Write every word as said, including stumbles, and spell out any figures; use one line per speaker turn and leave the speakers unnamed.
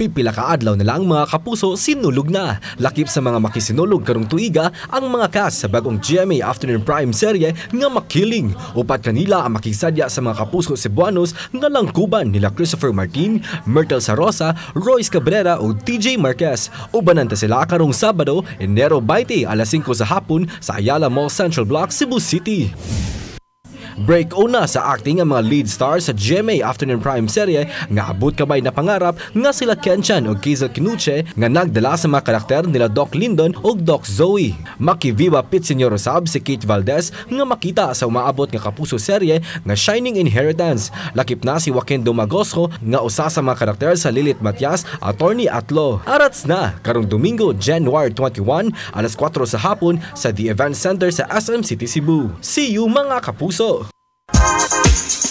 Pipila ka adlaw na lang mga kapuso sinulog na. Lakip sa mga makisinulog karong tuiga ang mga cast sa bagong G M A Afternoon Prime serye nga Makiling. Upat kanila ang makisadya sa mga kapuso Cebuanos nga langkuban nila Christopher Martin, Myrtle Sarosa, Royce Cabrera o T J Marquez. Ubanan ta sila karong Sabado, Enero twenty alas singko sa hapon sa Ayala Mall Central Block, Cebu City. Break una sa acting ang mga lead stars sa G M A Afternoon Prime serye nga abot kabay na pangarap nga sila Ken Chan o Kizel Kinuche nga nagdala sa mga karakter nila Doc Lindon o Doc Zoe. Makiviva Pit Senyor Sab si Kate Valdez nga makita sa umaabot nga kapuso serye nga Shining Inheritance. Lakip na si Joaquin Domagosco nga usa sa mga karakter sa Lilith Matias, Attorney Atlo. Arats na karong Domingo, January twenty-one alas kwatro sa hapon sa The Event Center sa S M City Cebu. See you mga kapuso!